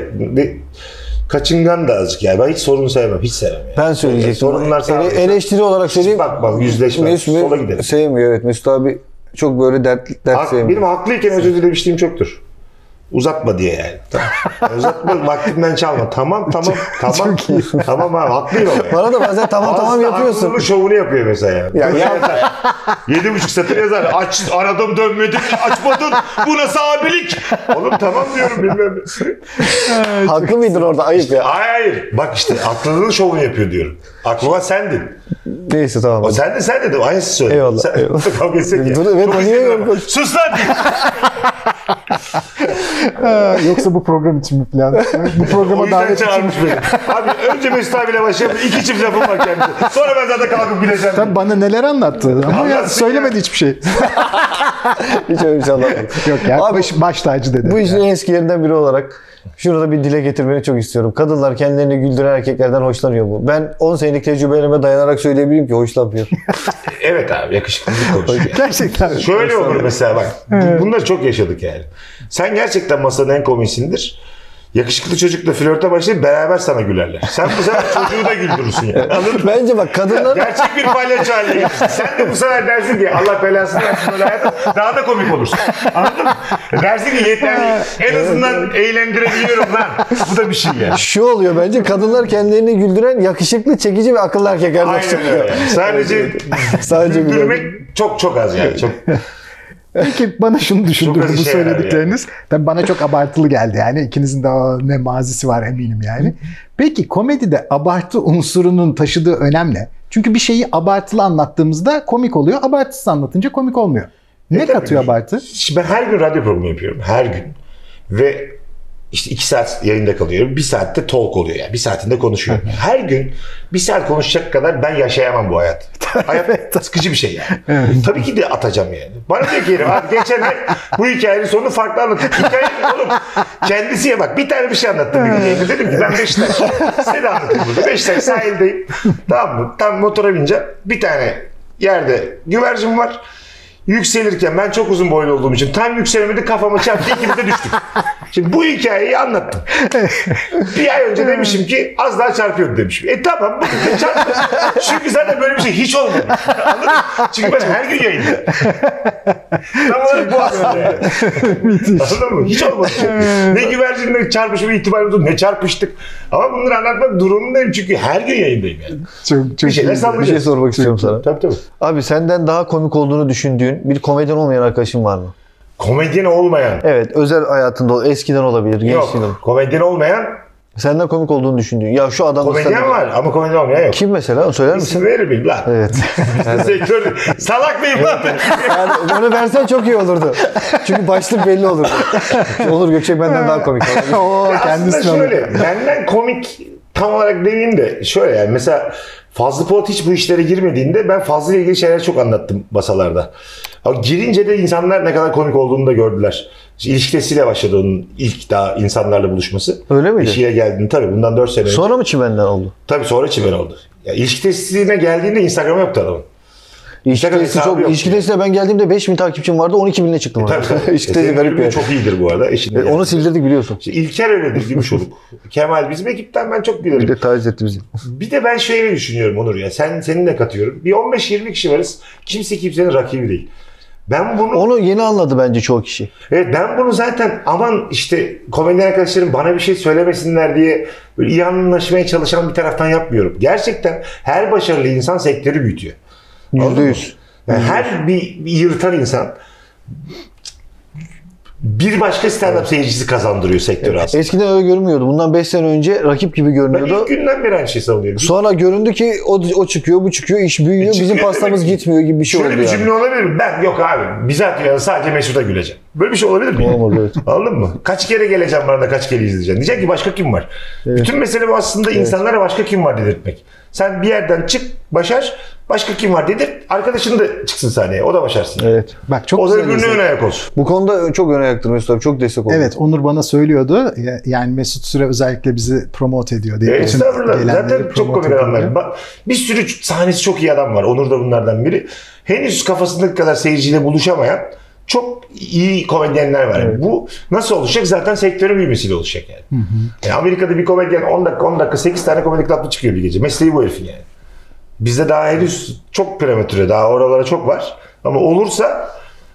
kaçıngan da azıcık yani. Ben hiç sorun sevmem. Hiç sevmem yani. Ben söyleyecektim. Sorunlar sadece. Eleştiri olarak söyleyeyim. Bak yüzleşme. Sola gidelim. Sevmiyor evet. Mesut abi çok böyle dert sevmiyor. Benim haklıyken özür dilemişliğim çoktur. Uzatma diye yani. Tamam. Uzatma, vaktimden çalma. Tamam. Tamam abi, haklıyım ama. Bana da bazen tamam yapıyorsun. Aklının şovunu yapıyor mesela. Ya, Yazar. 7,5 satır yazar. Aradım dönmedin, açmadın. Bu nasıl abilik? Oğlum tamam diyorum bilmem ne. Haklı mıydın orada? Ayıp ya. Hayır. Bak işte aklının şovunu yapıyor diyorum. Aklıma sendin. Neyse tamam. O sen dedin. Aynısı söyle. Eyvallah, Sen, eyvallah. Kavga etsek ya. Dur, evet, Çok niye istedim ama. yok? Sus lan! Yoksa bu program için mi falan? Bu O programa yüzden davet için mi? çağırmış beni. Abi önce Mesut abiyle başlayalım. 2 çift lafım var kendisi. Sonra ben zaten kalkıp gideceğim. Tabii bana neler anlattı ama ya Anlatsın söylemedi ya. hiçbir şey. Hiç öyle bir şey anlatmadım. Yok ya Abi, baş tacı dedi. Bu işin en eskilerinden biri olarak şunu da bir dile getirmeni çok istiyorum. Kadınlar kendilerini güldüren erkeklerden hoşlanıyor mu? Ben 10 senelik tecrübelerime dayanarak söyleyebilirim ki hoşlanmıyor. Evet abi yakışıklılık konuşuyor. Gerçekten. Şöyle olur mesela bak. Bunları çok yaşadık yani. Sen gerçekten masanın en komisindir. Yakışıklı çocukla flörte başlayıp beraber sana gülerler. Sen bu sefer çocuğu da güldürürsün yani. Anladın mı? Bence bak kadınlar... Gerçek bir palyaço haline gelirsin. Sen de bu sefer dersin ki Allah belasını versin böyle hayata daha da komik olursun. Anladın mı? Dersin ki yeter. En azından eğlendirebiliyorum lan. Bu da bir şey ya. Şu oluyor bence kadınlar kendilerini güldüren yakışıklı, çekici ve akıllı erkeklerden Aynen hoşlanıyor. öyle. Sadece güldürmek çok az yani. Çok. Peki bana şunu düşündürdü Çok bu acı şeyler söyledikleriniz. Tabii bana çok abartılı geldi yani. İkinizin de ne mazisi var eminim yani. Peki komedide abartı unsurunun taşıdığı önemli. Çünkü bir şeyi abartılı anlattığımızda komik oluyor. Abartısız anlatınca komik olmuyor. Ne tabii. katıyor abartı? Ben her gün radyo programı yapıyorum. Her gün. Ve İşte 2 saat yayında kalıyorum. 1 saatte talk oluyor yani. 1 saatinde konuşuyorum. Her gün 1 saat konuşacak kadar ben yaşayamam bu hayat. Hayat sıkıcı bir şey yani. Tabii ki de atacağım yani. Bana diyor ki abi geçen ay bu hikayenin sonunu farklı anlattım. Hikayenin oğlum kendisiye bak. Bir tane bir şey anlattım. Dedim ki ben Beşiktaş. Size anlatayım burada. Beşiktaş sahildeyim. Tamam mı? Tam motora bineceğim. Bir tane yerde güvercin var. Yükselirken ben çok uzun boylu olduğum için tam yükselemedi, kafama çarptı, ikimiz de düştük. Şimdi bu hikayeyi anlattım. Bir ay önce demişim ki az daha çarpıyordu demişim. Tamam bugün de çarptı. Çünkü zaten böyle bir şey hiç olmadı. Anladın mı? Çünkü ben her gün yayındayım. Tam olarak bu aslında yani. Anladın mı? Hiç olmadı. Ne güvercinle çarpışma ihtimalimiz oldu, ne çarpıştık. Ama bunları anlatmak durumundayım çünkü her gün yayındayım yani. Çok bir şeyler iyi. sallayacağız. Bir şey sormak istiyorum sana. Tabii. Abi senden daha komik olduğunu düşündüğün bir komedyen olmayan arkadaşın var mı? Komedyen olmayan. Evet, özel hayatında eskiden olabilir, gençliğinde. Yok. Komedyen olmayan Senden komik olduğunu düşündüğün. Ya şu adam komedyen var ama komedyen olmayan yok. Kim mesela? Onu söyler İsim misin? verir miyim lan? Evet. Sektör salak mıyım lan ben? Yani onu versen çok iyi olurdu. Çünkü başlık belli olurdu. Onur Gökçek benden daha komik. Aslında şöyle, benden komik tam olarak demeyeyim de şöyle yani mesela Fazlı Polat hiç bu işlere girmediğinde ben Fazlı ile ilgili şeyler çok anlattım masalarda. Ama girince de insanlar ne kadar komik olduğunu da gördüler. İşte ilişki testiyle başladı onun ilk daha insanlarla buluşması. Öyle miydi? İşiye geldiğinde tabii bundan 4 sene önce. Sonra mı çimenden oldu? Tabii sonra çimen oldu. Ya ilişki testine geldiğinde Instagram yoktu adamın. İlişki testine ben geldiğimde 5.000 takipçim vardı, 12.000'e çıktım. Tabii. İlişki testi garip yani. Çok iyidir bu arada. Eşinin Onu sildirdik biliyorsun. İşte İlker öyledir, Gümüşoluk. Kemal bizim ekipten ben çok bilirim. Bir de taciz etti bizi. Bir de ben şöyle düşünüyorum Onur ya. Seninle katıyorum. Bir 15-20 kişi varız. Kimse kimsenin rakibi değil. Ben bunu... Onu yeni anladı bence çoğu kişi. Evet ben bunu zaten aman işte komedyen arkadaşlarım bana bir şey söylemesinler diye böyle iyi anlaşmaya çalışan bir taraftan yapmıyorum. Gerçekten her başarılı insan sektörü büyütüyor. %100. Yani her bir yırtan insan bir başka stand-up seyircisi kazandırıyor sektörü aslında. Eskiden öyle görünmüyordu. Bundan 5 sene önce rakip gibi Ben görünüyordu. ilk günden beri aynı şey savunuyorum. Sonra göründü ki o çıkıyor, bu çıkıyor, iş büyüyor, bizim çıkıyor pastamız demek ki. gitmiyor gibi bir şey Şöyle oldu bir yani. cümle olabilir mi? Ben yok abi. Bizzat dünyada sadece Mesut'a güleceğim. Böyle bir şey olabilir mi? Olmaz, evet. Anladın mı? Kaç kere geleceğim bana da kaç kere izleyeceğim. Diyecek ki başka kim var? Bütün mesele bu aslında insanlara başka kim var dedirtmek. Sen bir yerden çık, başar. Başka kim var dedirt. Arkadaşın da çıksın sahneye. O da başarsın. Evet. Bak çok O da güzel. öbürüne ön ayak olsun. Bu konuda çok ön ayaktır Mesut abi. Çok destek oldu. Evet, Onur bana söylüyordu. Yani Mesut Süre özellikle bizi promote ediyor diye. Bütün Estağfurullah. gelenleri Zaten çok promote komik ediyor. adamlar. Bak, bir sürü sahnesi çok iyi adam var. Onur da bunlardan biri. Henüz kafasındaki kadar seyirciyle buluşamayan çok iyi komedyenler var. Yani bu nasıl olacak? Zaten sektörün büyümesiyle olacak yani. Yani Amerika'da bir komedyen 10 dakika 8 tane komedi klaplı çıkıyor bir gece. Mesleği bu herifin yani. Bizde daha henüz çok prematüre. Daha oralara çok var. Ama olursa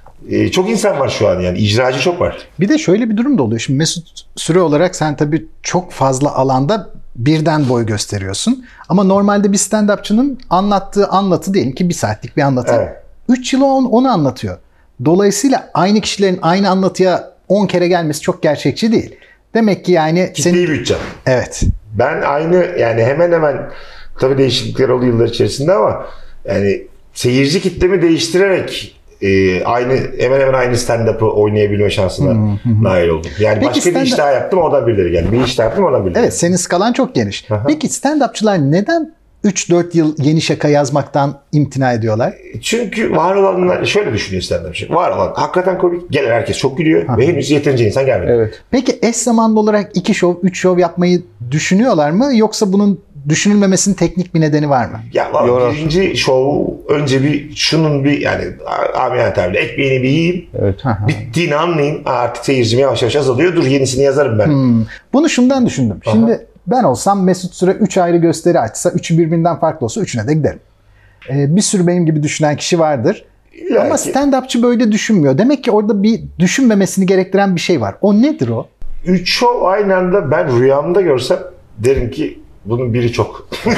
çok insan var şu an yani. İcracı çok var. Bir de şöyle bir durum da oluyor. Şimdi Mesut Süre olarak sen tabii çok fazla alanda birden boy gösteriyorsun. Ama normalde bir stand-upçının anlattığı anlatı diyelim ki 1 saatlik bir anlatı. Evet. 3 yıl onu anlatıyor. Dolayısıyla aynı kişilerin aynı anlatıya 10 kere gelmesi çok gerçekçi değil. Demek ki yani Kitleyi büyüteceğim. Evet. Ben aynı yani hemen hemen tabii değişiklikler oldu yıllar içerisinde ama yani seyirci kitlemi değiştirerek aynı hemen hemen aynı stand-up'ı oynayabilme şansına nail oldum. Yani Peki başka bir iş daha yaptım oradan birileri geldi. Bir iş daha yaptım oradan birileri Evet, senin skalan çok geniş. Peki stand-upçılar neden 3-4 yıl yeni şaka yazmaktan imtina ediyorlar? Çünkü var olanlar şöyle düşünüyor stand-upçı. Var olan hakikaten komik. Gelen herkes çok gülüyor ve henüz yeterince insan gelmedi. Evet. Peki eş zamanlı olarak 2 şov, 3 şov yapmayı düşünüyorlar mı? Yoksa bunun düşünülmemesinin teknik bir nedeni var mı? Ya Yorar. birinci şov önce bir şunun bir yani amiyane tabirle ekmeğini bir yiyeyim. Evet. Bittiğini anlayayım. Artık seyircim yavaş yavaş azalıyor. Dur yenisini yazarım ben. Bunu şundan düşündüm. Şimdi ben olsam Mesut Süre 3 ayrı gösteri açsa, 3'ü birbirinden farklı olsa 3'üne de giderim. Bir sürü benim gibi düşünen kişi vardır. İlla Ama ki. stand-upçı böyle düşünmüyor. Demek ki orada bir düşünmemesini gerektiren bir şey var. O nedir o? 3 şov aynı anda ben rüyamda görsem derim ki bunun biri çok. Yani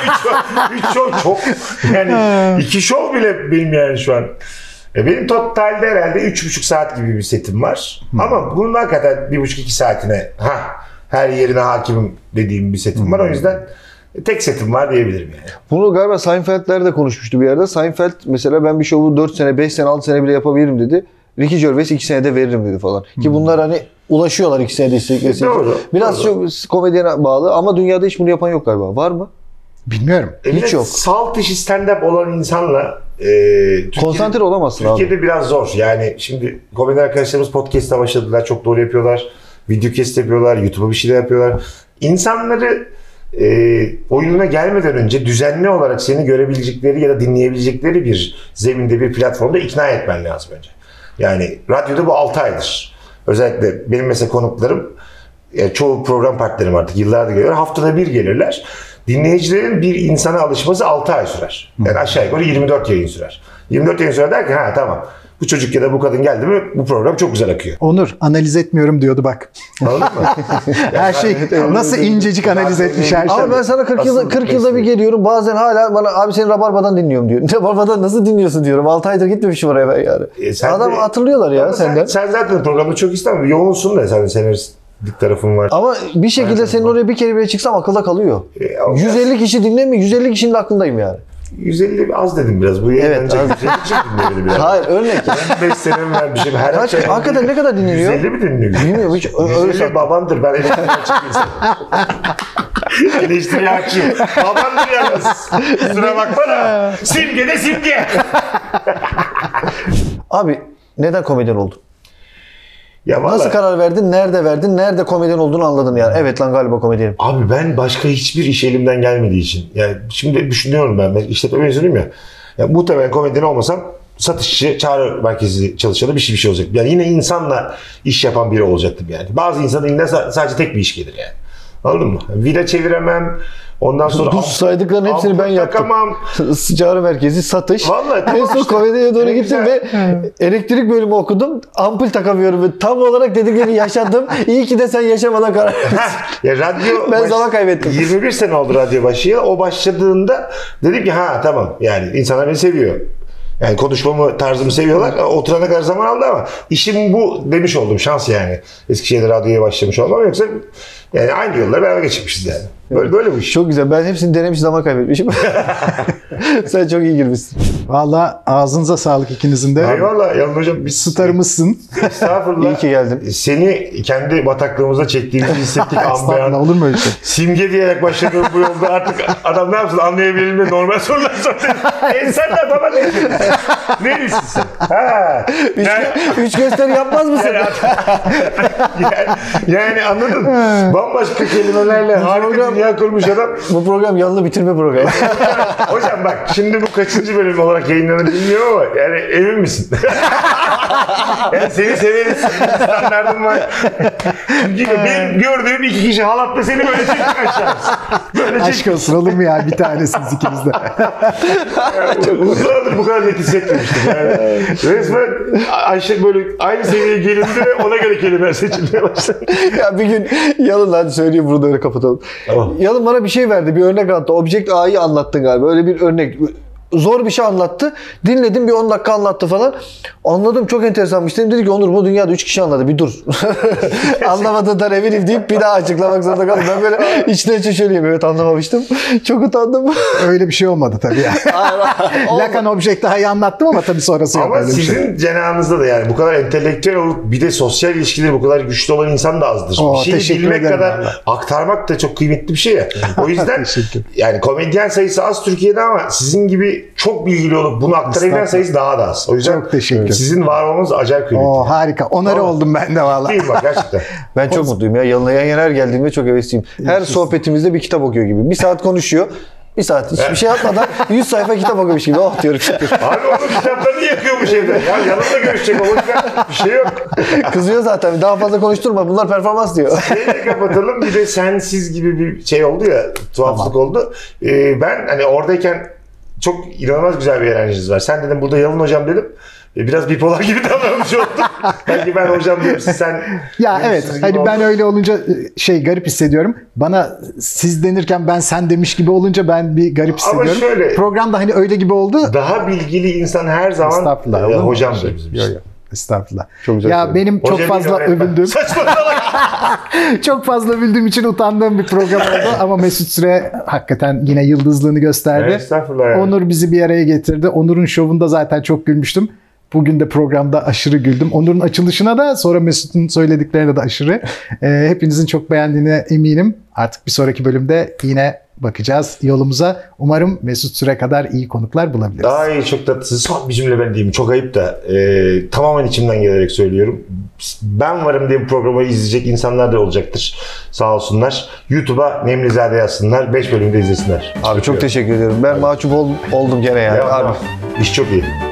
3 şov çok. Yani 2 şov bile benim yani şu an. Benim totalde herhalde 3,5 saat gibi bir setim var. Ama bunun hakikaten 1,5-2 saatine her yerine hakimim dediğim bir setim var. O yüzden tek setim var diyebilirim yani. Bunu galiba Seinfeld'ler de konuşmuştu bir yerde. Seinfeld mesela ben bir şovu 4 sene, 5 sene, 6 sene bile yapabilirim dedi. Ricky Gervais 2 senede veririm dedi falan. Ki bunlar hani ulaşıyorlar ikisine de istedikleri. Doğru. Biraz Doğru. çok komedyene bağlı ama dünyada hiç bunu yapan yok galiba. Var mı? Bilmiyorum. Hiç yok. Salt dışı stand-up olan insanla Konsantre olamazsın abi. Türkiye'de biraz zor. Yani şimdi komedi arkadaşlarımız podcast'a başladılar. Çok doğru yapıyorlar. Video kes yapıyorlar. YouTube'a bir şeyler yapıyorlar. İnsanları oyununa gelmeden önce düzenli olarak seni görebilecekleri ya da dinleyebilecekleri bir zeminde, bir platformda ikna etmen lazım önce. Yani radyoda bu 6 aydır. Özellikle benim mesela konuklarım, çoğu program partnerim artık yıllardır geliyor. Haftada bir gelirler. Dinleyicilerin bir insana alışması 6 ay sürer. Yani aşağı yukarı 24 yayın sürer. 24 yayın sürer der ki ha tamam. Bu çocuk ya da bu kadın geldi mi bu program çok güzel akıyor. Onur analiz etmiyorum diyordu bak. Anladın mı? Her şey nasıl incecik analiz etmiş her şey. Ama ben sana 40 yılda bir mesleği. geliyorum. Bazen hala bana abi seni Rabarba'dan dinliyorum diyor. Rabarba'dan nasıl dinliyorsun diyorum. 6 aydır gitmemişim oraya ben yani. Sen Adam de- hatırlıyorlar ya Ama senden. Sen zaten programda çok istemem. Yoğunsun da sen senaristlik tarafın var. Ama bir şekilde senin oraya bir kere bile çıksam akılda kalıyor. Ama 150 kişi dinlemiyor. 150 kişinin de aklındayım yani. 150 az dedim biraz. Bu yayınlanacak az. 150 kişi dinledi biraz. Hayır örnek. Ben 5 senemi vermişim. Her Kaç, akşam hakikaten ne kadar dinleniyor? 150 mi dinliyor? Bilmiyorum hiç. Öyle 150 babandır. Ben eleştiri açık insanım. Eleştiriye açayım. Babandır yalnız. Kusura bakma da. Simge de simge. Abi neden komedyen oldun? Ya Nasıl vallahi, karar verdin? Nerede verdin? Nerede komedyen olduğunu anladın yani. Evet lan galiba komedyenim. abi ben başka hiçbir iş elimden gelmediği için. Yani şimdi düşünüyorum ben işletme mezunuyum ya. Ya muhtemelen komedyen olmasam satışçı, çağrı merkezi çalışanı bir şey olacak. Yani yine insanla iş yapan biri olacaktım yani. Bazı insanın eline sadece tek bir iş gelir yani. Anladın mı? Vida çeviremem. Ondan sonra Bu saydıkların hepsini ben ampul yaptım. takamam. Çağrı merkezi, satış. Vallahi tamam en son işte. komedyaya doğru Ne gittim güzel. ve elektrik bölümü okudum. Ampul takamıyorum ve tam olarak dediklerini yaşadım. İyi ki de sen yaşamadan karar verdin. Ya radyo Ben zaman kaybettim. 21 sene oldu radyo başlayalı. O başladığında dedim ki ha tamam yani insanlar beni seviyor. Yani konuşmamı, tarzımı seviyorlar. Oturana kadar zaman aldı ama işim bu demiş oldum. Şans yani. Eskişehir'de radyoya başlamış olmam. Yoksa yani aynı yolları beraber geçirmişiz yani. Böyle bu iş. Çok güzel. Ben hepsini denemiş zaman kaybetmişim. Sen çok iyi girmişsin. Valla ağzınıza sağlık ikinizin de. Eyvallah Yalın Hocam. Biz Starımızsın. estağfurullah. İyi ki geldin. Seni kendi bataklığımıza çektiğimizi hissettik. Estağfurullah Anlayan. olur mu öyle şey? Simge diyerek başladığım bu yolda artık adam ne yapsın anlayabilelim de normal sorular soruyor. Sen de baba ne diyorsun? Nerelisin sen? Ha. Üç gösteri yapmaz mısın? Yani anladın mı? Bambaşka kelimelerle harika dünya kurmuş adam. Bu program yanlı bitirme programı. Hocam bak şimdi bu kaçıncı bölüm olarak yayınlanır bilmiyorum ama yani emin misin? Yani seni severiz. Standartın var. Çünkü benim gördüğüm 2 kişi halatla seni böyle çektik aşağısı. Böyle Aşk olsun olur mu ya bir tanesiniz ikiniz de. Çok uzun zamandır bu kadar net hissetmemiştim. Yani resmen Ayşe böyle aynı seviyeye gelindi ve ona göre kelimeler seçilmeye başladı. Ya bir gün Yalın hadi söyleyeyim burada öyle kapatalım. Tamam. Yalın bana bir şey verdi. Bir örnek anlattı. Object A'yı anlattın galiba. Öyle bir örnek. Zor bir şey anlattı. Dinledim bir 10 dakika anlattı falan. Anladım çok enteresanmış. Dedim dedi ki Onur bu dünyada 3 kişi anladı. Bir dur. Anlamadığından eminim deyip bir daha açıklamak zorunda kaldım. Ben böyle içten içe söyleyeyim. Evet anlamamıştım. Çok utandım. Öyle bir şey olmadı tabii ya. Lacan Object daha iyi anlattım ama tabii sonrası yok Ama öyle bir şey. sizin cenahınızda da yani bu kadar entelektüel olup bir de sosyal ilişkileri bu kadar güçlü olan insan da azdır. Oo, Bir şeyi teşekkür bilmek ederim kadar vallahi. aktarmak da çok kıymetli bir şey ya. O yüzden Teşekkür. yani komedyen sayısı az Türkiye'de ama sizin gibi çok bilgili olup bunu aktarabilen sayısı daha da az. O yüzden Çok teşekkür. sizin var olmanız acayip kıymetli. Oo harika. Onarı Tamam. oldum ben de valla. Değil mi bak gerçekten. Ben çok mutluyum ya. Yalın'a yan yana her geldiğimde çok hevesliyim. Her sohbetimizde bir kitap okuyor gibi. Bir saat konuşuyor. Bir saat hiçbir şey yapmadan 100 sayfa kitap okuyormuş gibi. Oh diyorum şükür. Abi onun kitaplarını yakıyormuş evde. Ya yanımda görüşecek o yüzden bir şey yok. Kızıyor zaten. Daha fazla konuşturma. Bunlar performans diyor. Şeyle kapatalım. Bir de sensiz gibi bir şey oldu ya. Tuhaflık oldu. Ben hani oradayken çok inanılmaz güzel bir enerjiniz var. Sen dedim burada Yalın hocam dedim. Biraz bipolar gibi davranmış oldum. Belki ben hocam diyorum sen. Ya evet gibi hani ben oldu. öyle olunca garip hissediyorum. Bana siz denirken ben sen demiş gibi olunca ben bir garip Ama hissediyorum. şöyle- Programda hani öyle gibi oldu. Daha bilgili insan her zaman Estağfurullah. olur mu? hocamdır bizim için. Yok, yok. Estağfurullah. Çok güzel ya söyledin. benim çok Hoca fazla değil, öğretmen. övüldüğüm, Saçmalama. çok fazla övüldüğüm için utandığım bir program oldu. Ama Mesut Süre hakikaten yine yıldızlığını gösterdi. Estağfurullah yani. Onur bizi bir araya getirdi. Onur'un şovunda zaten çok gülmüştüm. Bugün de programda aşırı güldüm. Onur'un açılışına da, sonra Mesut'un söylediklerine de aşırı. Hepinizin çok beğendiğine eminim. Artık bir sonraki bölümde yine bakacağız yolumuza. Umarım Mesut Süre kadar iyi konuklar bulabiliriz. Daha iyi, çok tatlısı. Son bir cümle ben diyeyim. Çok ayıp da tamamen içimden gelerek söylüyorum. Ben varım diye bu programı izleyecek insanlar da olacaktır. Sağ olsunlar. YouTube'a Nemlizade yazsınlar. 5 bölümde izlesinler. Abi çok teşekkür ediyorum. Ben mahcup oldum gene yani. Devam, Abi. devam. İş çok iyi.